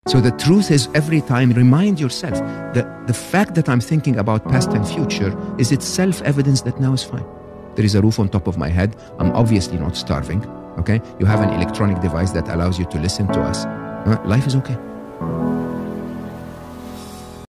So the truth is, every time, remind yourself that the fact that I'm thinking about past and future is itself evidence that now is fine. There is a roof on top of my head. I'm obviously not starving, okay? You have an electronic device that allows you to listen to us. Life is okay.